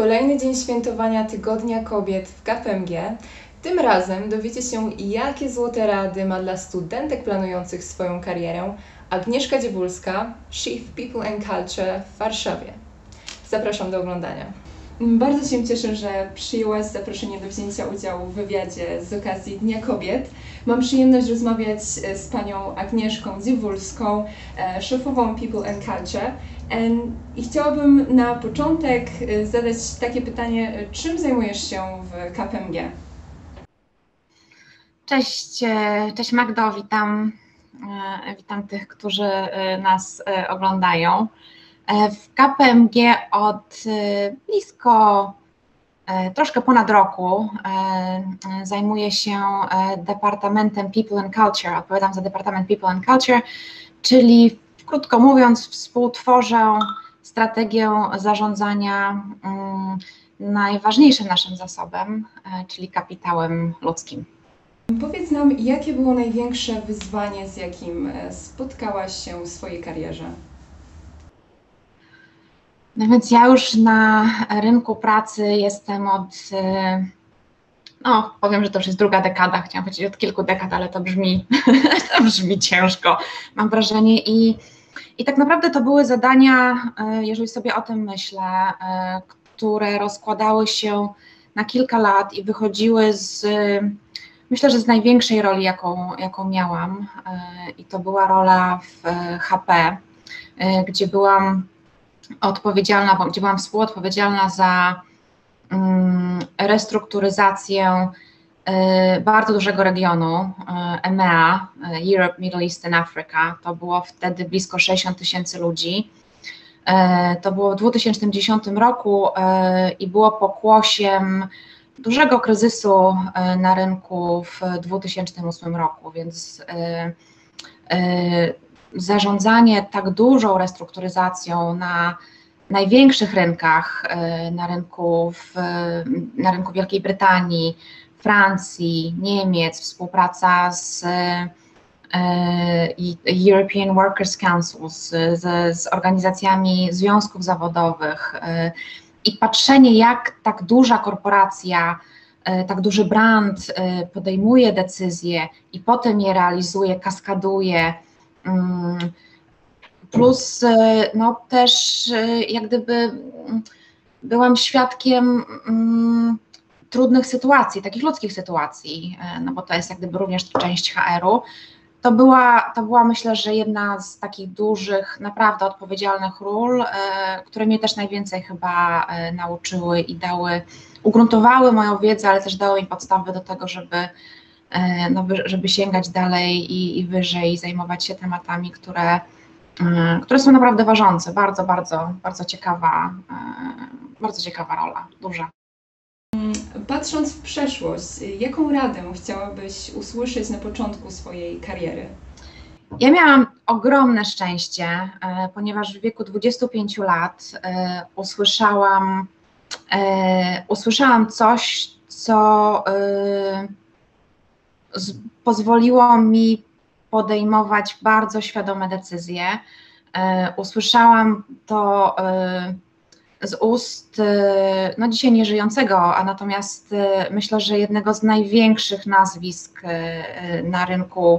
kolejny dzień świętowania Tygodnia Kobiet w KPMG. Tym razem dowiecie się, jakie złote rady ma dla studentek planujących swoją karierę Agnieszka Dziewulska, Chief People and Culture w Warszawie. Zapraszam do oglądania. Bardzo się cieszę, że przyjęłaś zaproszenie do wzięcia udziału w wywiadzie z okazji Dnia Kobiet. Mam przyjemność rozmawiać z panią Agnieszką Dziewulską, szefową People and Culture. I chciałabym na początek zadać takie pytanie, czym zajmujesz się w KPMG? Cześć Magdo, witam tych, którzy nas oglądają. W KPMG od blisko, troszkę ponad roku zajmuję się Departamentem People and Culture, odpowiadam za Departament People and Culture, czyli krótko mówiąc współtworzę strategię zarządzania najważniejszym naszym zasobem, czyli kapitałem ludzkim. Powiedz nam, jakie było największe wyzwanie, z jakim spotkałaś się w swojej karierze? No więc ja już na rynku pracy jestem od, no powiem, że to już jest druga dekada, chciałam powiedzieć od kilku dekad, ale to brzmi, to brzmi ciężko, mam wrażenie. I tak naprawdę to były zadania, jeżeli sobie o tym myślę, które rozkładały się na kilka lat i wychodziły myślę, że z największej roli, jaką miałam. I to była rola w HP, gdzie byłam współodpowiedzialna za restrukturyzację bardzo dużego regionu EMEA, Europe, Middle East and Africa. To było wtedy blisko 60 000 ludzi. To było w 2010 roku i było pokłosiem dużego kryzysu na rynku w 2008 roku, więc zarządzanie tak dużą restrukturyzacją na największych rynkach, na rynku Wielkiej Brytanii, Francji, Niemiec, współpraca z European Workers Council, z organizacjami związków zawodowych i patrzenie, jak tak duża korporacja, tak duży brand podejmuje decyzje i potem je realizuje, kaskaduje, plus no też jak gdyby byłam świadkiem trudnych sytuacji, takich ludzkich sytuacji, no bo to jest jak gdyby również część HR-u. To była myślę, że jedna z takich dużych, naprawdę odpowiedzialnych ról, które mnie też najwięcej chyba nauczyły i ugruntowały moją wiedzę, ale też dały mi podstawy do tego, żeby sięgać dalej i wyżej, zajmować się tematami, które są naprawdę ważące. Bardzo ciekawa rola, duża. Patrząc w przeszłość, jaką radę chciałabyś usłyszeć na początku swojej kariery? Ja miałam ogromne szczęście, ponieważ w wieku 25 lat usłyszałam coś, co pozwoliło mi podejmować bardzo świadome decyzje. Usłyszałam to z ust, no dzisiaj nieżyjącego, a natomiast myślę, że jednego z największych nazwisk na rynku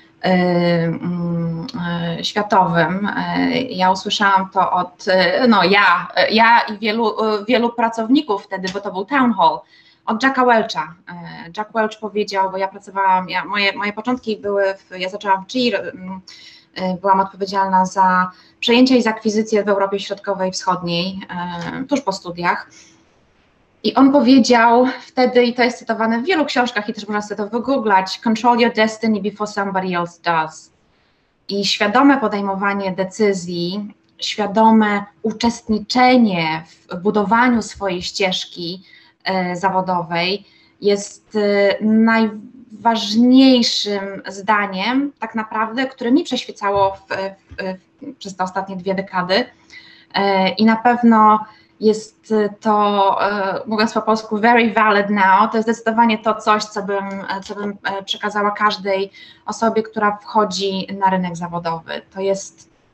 światowym. Ja usłyszałam to od, ja i wielu pracowników wtedy, bo to był town hall, od Jacka Welcha. Jack Welch powiedział, bo ja pracowałam, moje początki ja zaczęłam w GE, byłam odpowiedzialna za przejęcia i za akwizycje w Europie Środkowej i Wschodniej, tuż po studiach. I on powiedział wtedy, i to jest cytowane w wielu książkach i też można sobie to wygooglać: control your destiny before somebody else does. I świadome podejmowanie decyzji, świadome uczestniczenie w budowaniu swojej ścieżki zawodowej jest najważniejszym zdaniem tak naprawdę, które mi przeświecało przez te ostatnie 2 dekady i na pewno jest to, mówiąc po polsku, very valid now. To jest zdecydowanie to coś, co bym przekazała każdej osobie, która wchodzi na rynek zawodowy. To jest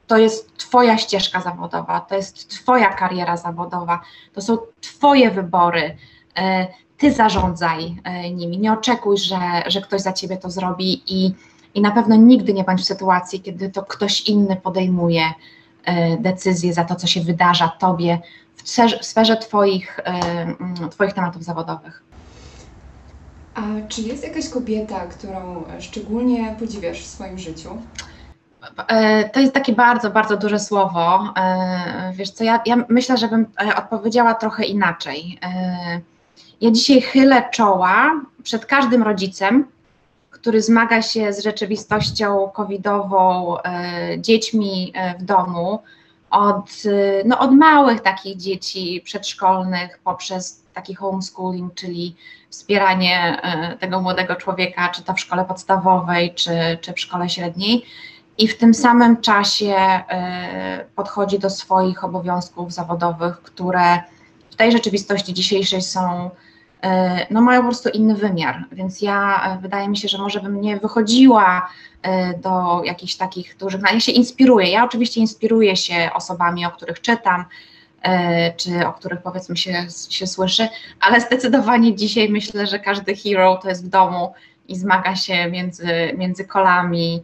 to jest Twoja ścieżka zawodowa, to jest Twoja kariera zawodowa, to są Twoje wybory. Ty zarządzaj nimi, nie oczekuj, że ktoś za Ciebie to zrobi i na pewno nigdy nie bądź w sytuacji, kiedy to ktoś inny podejmuje decyzje za to, co się wydarza Tobie w sferze Twoich tematów zawodowych. A czy jest jakaś kobieta, którą szczególnie podziwiasz w swoim życiu? To jest takie bardzo, bardzo duże słowo. Wiesz co, ja myślę, że bym odpowiedziała trochę inaczej. Ja dzisiaj chylę czoła przed każdym rodzicem, który zmaga się z rzeczywistością covidową, dziećmi w domu, od małych takich dzieci przedszkolnych poprzez taki homeschooling, czyli wspieranie tego młodego człowieka, czy to w szkole podstawowej, czy w szkole średniej, i w tym samym czasie podchodzi do swoich obowiązków zawodowych, które w tej rzeczywistości dzisiejszej są, mają po prostu inny wymiar, więc wydaje mi się, że może bym nie wychodziła do jakichś takich dużych, ja się inspiruję, ja oczywiście inspiruję się osobami, o których czytam, czy o których powiedzmy się słyszy, ale zdecydowanie dzisiaj myślę, że każdy hero to jest w domu i zmaga się między kolami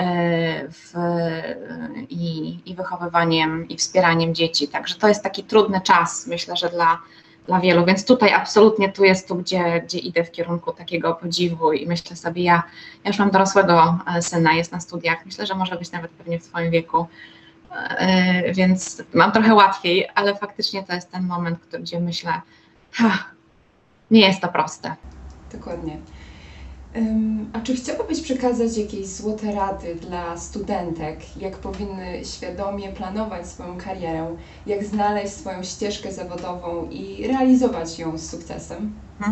i wychowywaniem i wspieraniem dzieci, także to jest taki trudny czas, myślę, że dla wielu, więc tutaj absolutnie gdzie idę w kierunku takiego podziwu i myślę sobie, ja już mam dorosłego syna, jest na studiach, myślę, że może być nawet pewnie w swoim wieku, więc mam trochę łatwiej, ale faktycznie to jest ten moment, gdzie myślę, nie jest to proste. Dokładnie. A czy chciałabyś przekazać jakieś złote rady dla studentek, jak powinny świadomie planować swoją karierę, jak znaleźć swoją ścieżkę zawodową i realizować ją z sukcesem?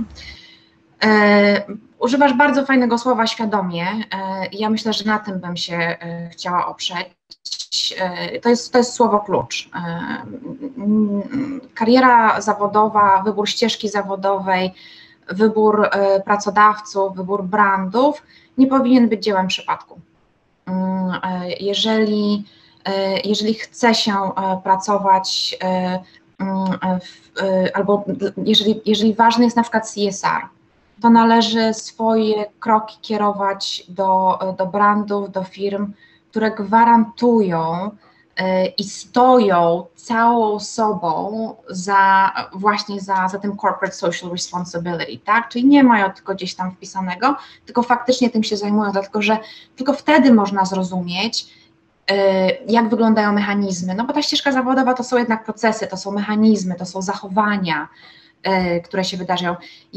Używasz bardzo fajnego słowa świadomie. Ja myślę, że na tym bym się chciała oprzeć. To jest słowo klucz. Kariera zawodowa, wybór ścieżki zawodowej, wybór pracodawców, wybór brandów nie powinien być dziełem przypadku. Jeżeli chce się pracować albo jeżeli ważny jest na przykład CSR, to należy swoje kroki kierować do brandów, do firm, które gwarantują i stoją całą sobą właśnie za tym corporate social responsibility, tak? Czyli nie mają tylko gdzieś tam wpisanego, tylko faktycznie tym się zajmują, dlatego że tylko wtedy można zrozumieć, jak wyglądają mechanizmy, no bo ta ścieżka zawodowa to są jednak procesy, to są mechanizmy, to są zachowania, które się wydarzają.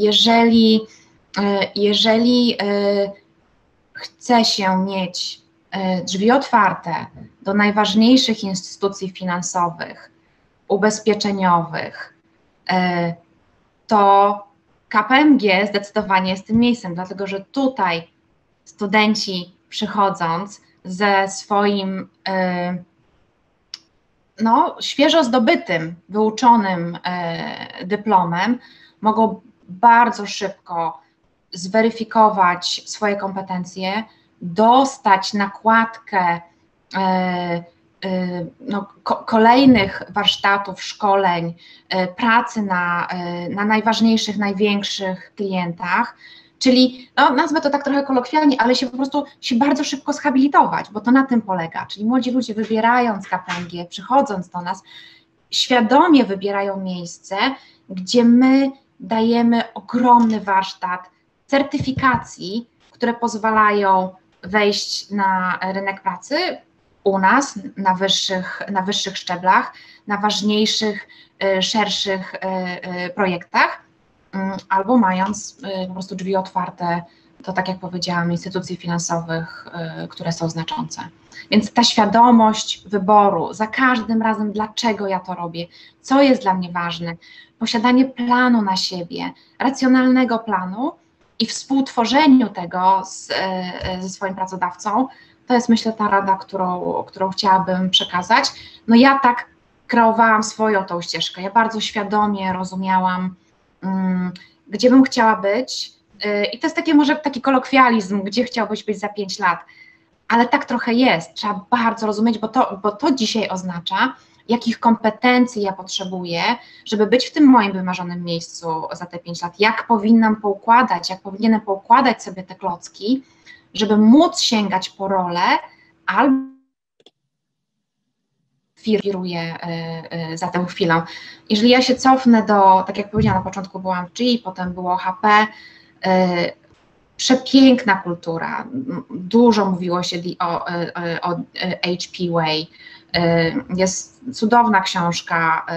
Jeżeli chce się mieć drzwi otwarte do najważniejszych instytucji finansowych, ubezpieczeniowych, to KPMG zdecydowanie jest tym miejscem, dlatego że tutaj studenci przychodząc ze swoim świeżo zdobytym, wyuczonym dyplomem mogą bardzo szybko zweryfikować swoje kompetencje, dostać nakładkę kolejnych warsztatów, szkoleń, pracy na najważniejszych, największych klientach, czyli nazwę to tak trochę kolokwialnie, ale się po prostu bardzo szybko zhabilitować, bo to na tym polega, czyli młodzi ludzie wybierając KPMG, przychodząc do nas, świadomie wybierają miejsce, gdzie my dajemy ogromny warsztat certyfikacji, które pozwalają wejść na rynek pracy u nas na wyższych szczeblach, na ważniejszych, szerszych projektach, albo mając po prostu drzwi otwarte do, tak jak powiedziałam, instytucji finansowych, które są znaczące. Więc ta świadomość wyboru, za każdym razem, dlaczego ja to robię, co jest dla mnie ważne, posiadanie planu na siebie, racjonalnego planu i współtworzeniu tego ze swoim pracodawcą, to jest, myślę, ta rada, którą chciałabym przekazać. No ja tak kreowałam swoją tą ścieżkę, ja bardzo świadomie rozumiałam, gdzie bym chciała być i to jest może taki kolokwializm, gdzie chciałbyś być za 5 lat, ale tak trochę jest. Trzeba bardzo rozumieć, bo to dzisiaj oznacza, jakich kompetencji ja potrzebuję, żeby być w tym moim wymarzonym miejscu za te 5 lat. Jak powinienem poukładać sobie te klocki, żeby móc sięgać po rolę, albo kieruję za tę chwilę. Jeżeli ja się cofnę tak jak powiedziałam, na początku byłam w G, potem było HP, przepiękna kultura, dużo mówiło się o H.P. Way, jest cudowna książka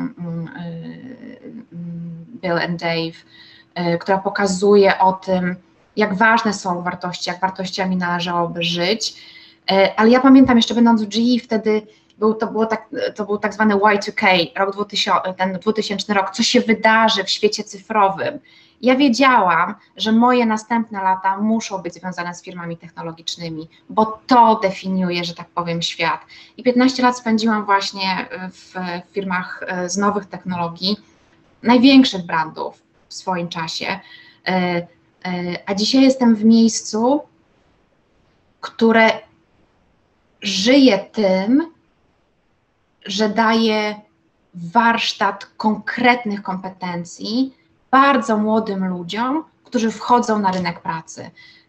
Bill and Dave, która pokazuje o tym, jak ważne są wartości, jak wartościami należałoby żyć, ale ja pamiętam jeszcze będąc w GE wtedy, to był tak zwany Y2K, rok 2000, ten 2000 rok, co się wydarzy w świecie cyfrowym. Ja wiedziałam, że moje następne lata muszą być związane z firmami technologicznymi, bo to definiuje, że tak powiem, świat. I 15 lat spędziłam właśnie w firmach z nowych technologii, największych brandów w swoim czasie, a dzisiaj jestem w miejscu, które żyje tym, że daje warsztat konkretnych kompetencji bardzo młodym ludziom, którzy wchodzą na rynek pracy.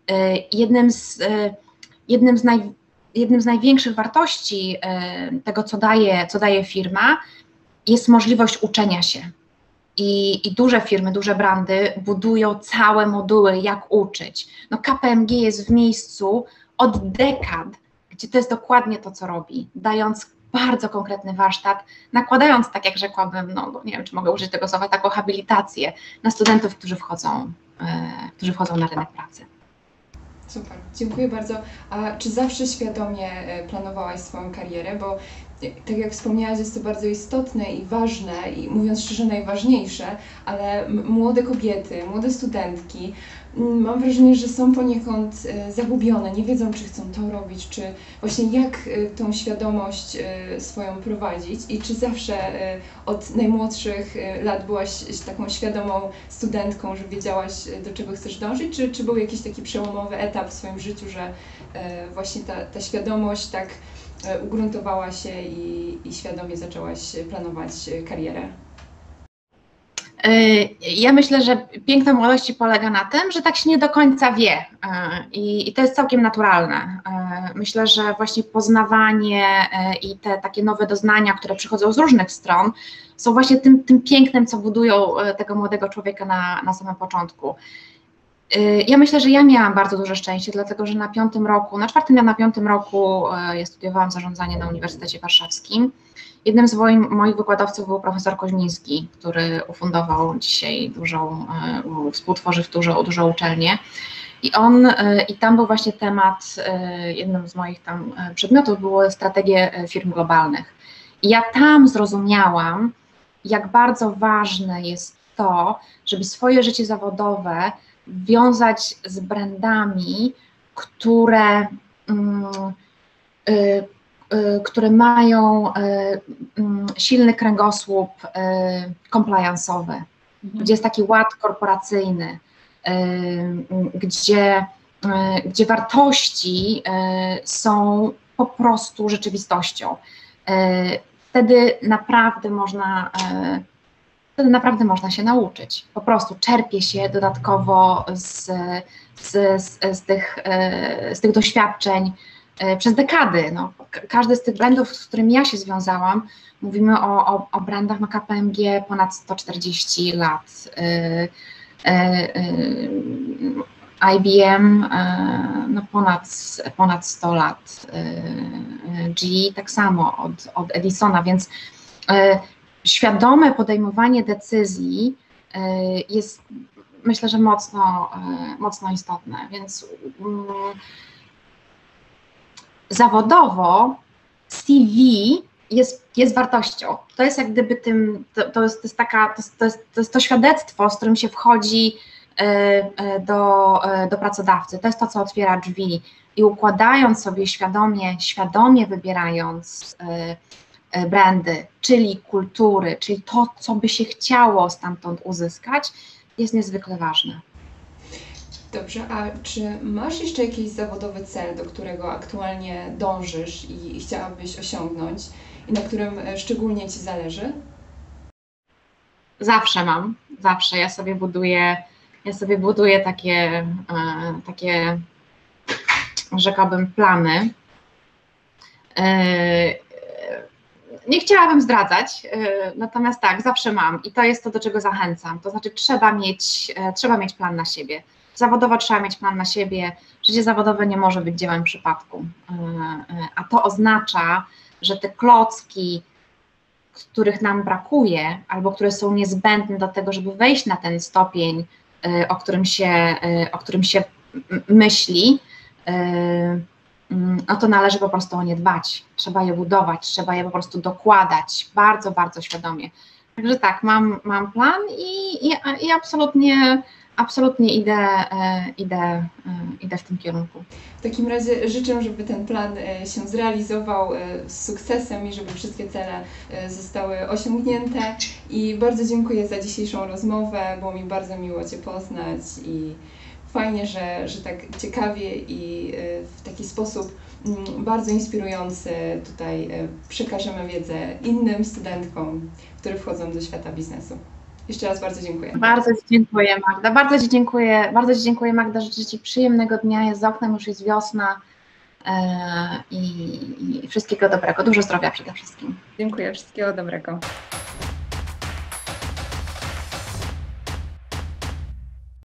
Jednym z największych wartości tego, co daje firma, jest możliwość uczenia się. I duże firmy, duże brandy budują całe moduły, jak uczyć. No KPMG jest w miejscu od dekad, gdzie to jest dokładnie to, co robi, dając bardzo konkretny warsztat, nakładając, tak jak rzekłabym, no nie wiem, czy mogę użyć tego słowa, taką habilitację na studentów, którzy wchodzą na rynek pracy. Super, dziękuję bardzo. A czy zawsze świadomie planowałaś swoją karierę? Bo tak jak wspomniałaś, jest to bardzo istotne i ważne i mówiąc szczerze najważniejsze, ale młode kobiety, młode studentki, mam wrażenie, że są poniekąd zagubione, nie wiedzą, czy chcą to robić, czy właśnie jak tą świadomość swoją prowadzić i czy zawsze od najmłodszych lat byłaś taką świadomą studentką, że wiedziałaś, do czego chcesz dążyć, czy był jakiś taki przełomowy etap w swoim życiu, że właśnie ta świadomość tak ugruntowała się i świadomie zaczęłaś planować karierę? Ja myślę, że piękno młodości polega na tym, że tak się nie do końca wie i to jest całkiem naturalne. Myślę, że właśnie poznawanie i te takie nowe doznania, które przychodzą z różnych stron, są właśnie tym pięknem, co budują tego młodego człowieka na samym początku. Ja myślę, że ja miałam bardzo duże szczęście, dlatego że na 4. roku ja studiowałam zarządzanie na Uniwersytecie Warszawskim. Jednym z moich wykładowców był profesor Koźmiński, który ufundował dzisiaj współtworzy dużą uczelnię. I tam był właśnie temat, jednym z moich tam przedmiotów było strategie firm globalnych. I ja tam zrozumiałam, jak bardzo ważne jest to, żeby swoje życie zawodowe wiązać z brandami, które mają silny kręgosłup compliance'owy, gdzie jest taki ład korporacyjny, gdzie wartości są po prostu rzeczywistością. Wtedy naprawdę można się nauczyć. Po prostu czerpie się dodatkowo z tych doświadczeń przez dekady. No, każdy z tych brandów, z którymi ja się związałam, mówimy o brandach na KPMG ponad 140 lat. IBM no ponad 100 lat. GE tak samo od Edisona, więc świadome podejmowanie decyzji jest, myślę, że mocno istotne, więc zawodowo CV jest wartością. To jest jak gdyby to jest to świadectwo, z którym się wchodzi do pracodawcy. To jest to, co otwiera drzwi i układając sobie świadomie wybierając brandy, czyli kultury, czyli to, co by się chciało stamtąd uzyskać, jest niezwykle ważne. Dobrze, a czy masz jeszcze jakiś zawodowy cel, do którego aktualnie dążysz i chciałabyś osiągnąć i na którym szczególnie Ci zależy? Zawsze mam, zawsze. Ja sobie buduję takie, rzekłabym, plany. Nie chciałabym zdradzać, natomiast tak, zawsze mam i to jest to, do czego zachęcam. To znaczy trzeba mieć plan na siebie. Zawodowo trzeba mieć plan na siebie. Życie zawodowe nie może być dziełem przypadku. A to oznacza, że te klocki, których nam brakuje, albo które są niezbędne do tego, żeby wejść na ten stopień, o którym się myśli, no to należy po prostu o nie dbać. Trzeba je budować, trzeba je po prostu dokładać bardzo, bardzo świadomie. Także tak, mam plan i absolutnie idę w tym kierunku. W takim razie życzę, żeby ten plan się zrealizował z sukcesem i żeby wszystkie cele zostały osiągnięte. I bardzo dziękuję za dzisiejszą rozmowę, było mi bardzo miło Cię poznać i fajnie, że tak ciekawie i w taki sposób bardzo inspirujący tutaj przekażemy wiedzę innym studentkom, które wchodzą do świata biznesu. Jeszcze raz bardzo dziękuję. Bardzo Ci dziękuję, Magda. Bardzo Ci dziękuję, Magda. Życzę Ci przyjemnego dnia. Jest za oknem, już jest wiosna i wszystkiego dobrego. Dużo zdrowia przede wszystkim. Dziękuję, wszystkiego dobrego.